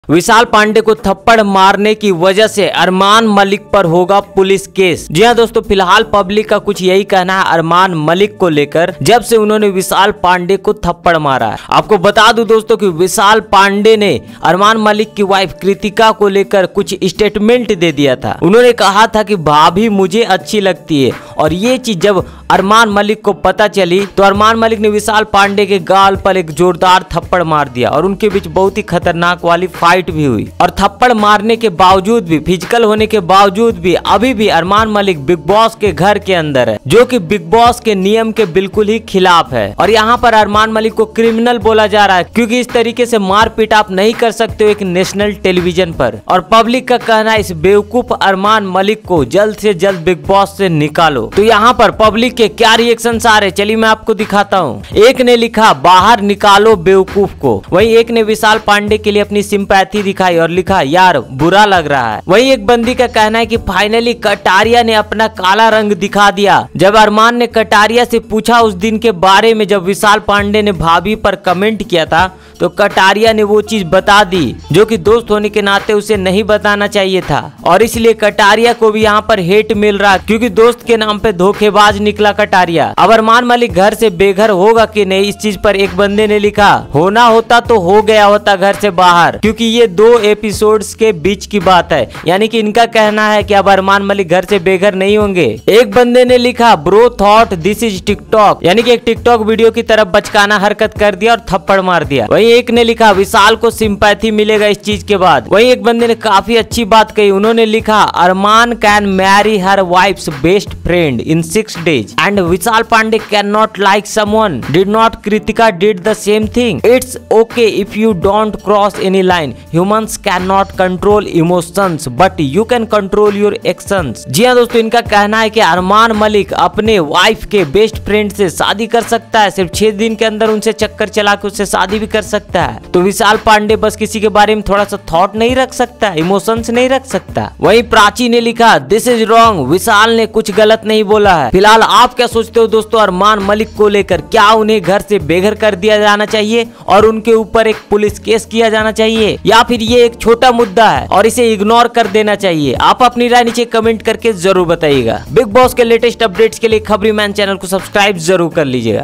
विशाल पांडे को थप्पड़ मारने की वजह से अरमान मलिक पर होगा पुलिस केस। जी हां दोस्तों, फिलहाल पब्लिक का कुछ यही कहना है अरमान मलिक को लेकर, जब से उन्होंने विशाल पांडे को थप्पड़ मारा है। आपको बता दूं दोस्तों कि विशाल पांडे ने अरमान मलिक की वाइफ कृतिका को लेकर कुछ स्टेटमेंट दे दिया था। उन्होंने कहा था कि भाभी मुझे अच्छी लगती है, और ये चीज जब अरमान मलिक को पता चली तो अरमान मलिक ने विशाल पांडे के गाल पर एक जोरदार थप्पड़ मार दिया और उनके बीच बहुत ही खतरनाक वाली फाइट भी हुई। और थप्पड़ मारने के बावजूद भी, फिजिकल होने के बावजूद भी अभी भी अरमान मलिक बिग बॉस के घर के अंदर है, जो कि बिग बॉस के नियम के बिल्कुल ही खिलाफ है। और यहाँ पर अरमान मलिक को क्रिमिनल बोला जा रहा है, क्योंकि इस तरीके से मारपीट आप नहीं कर सकते हो एक नेशनल टेलीविजन पर। और पब्लिक का कहना है इस बेवकूफ अरमान मलिक को जल्द से जल्द बिग बॉस से निकालो। तो यहाँ पर पब्लिक के क्या रिएक्शन आ रहे, चलिए मैं आपको दिखाता हूँ। एक ने लिखा बाहर निकालो बेवकूफ को, वहीं एक ने विशाल पांडे के लिए अपनी सिंपैथी दिखाई और लिखा यार बुरा लग रहा है। वहीं एक बंदी का कहना है कि फाइनली कटारिया ने अपना काला रंग दिखा दिया। जब अरमान ने कटारिया से पूछा उस दिन के बारे में जब विशाल पांडे ने भाभी पर कमेंट किया था, तो कटारिया ने वो चीज बता दी जो कि दोस्त होने के नाते उसे नहीं बताना चाहिए था। और इसलिए कटारिया को भी यहाँ पर हेट मिल रहा, क्योंकि दोस्त के नाम पे धोखेबाज निकला कटारिया। अब अरमान मलिक घर से बेघर होगा कि नहीं, इस चीज पर एक बंदे ने लिखा होना होता तो हो गया होता घर से बाहर, क्योंकि ये 2 एपिसोड्स के बीच की बात है। यानी कि इनका कहना है कि अब अरमान मलिक घर से बेघर नहीं होंगे। एक बंदे ने लिखा bro thought this is TikTok, यानी कि एक टिकटॉक वीडियो की तरफ बचकाना हरकत कर दिया और थप्पड़ मार दिया। वहीं एक ने लिखा विशाल को सिंपैथी मिलेगा इस चीज के बाद। वहीं एक बंदे ने काफी अच्छी बात कही, उन्होंने लिखा Armaan can marry her wife's best friend in 6 days and Vishal Pandey can not like someone, did not Kritika did the same thing, it's okay if you don't cross any line, humans can not control emotions but you can control your actions. जी हाँ दोस्तों, इनका कहना है कि अरमान मलिक अपने wife के best friend से शादी कर सकता है, सिर्फ 6 दिन के अंदर उनसे चक्कर चला के उससे शादी भी कर सकता है। तो विशाल पांडे बस किसी के बारे में थोड़ा सा थॉट नहीं रख सकता, इमोशंस नहीं रख सकता। वहीं प्राची ने लिखा दिस इज रॉन्ग, विशाल ने कुछ गलत नहीं बोला है। फिलहाल आप क्या सोचते हो दोस्तों अरमान मलिक को लेकर, क्या उन्हें घर से बेघर कर दिया जाना चाहिए और उनके ऊपर एक पुलिस केस किया जाना चाहिए, या फिर ये एक छोटा मुद्दा है और इसे इग्नोर कर देना चाहिए? आप अपनी राय नीचे कमेंट करके जरूर बताइएगा। बिग बॉस के लेटेस्ट अपडेट्स के लिए खबरी मैन चैनल को सब्सक्राइब जरूर कर लीजिएगा।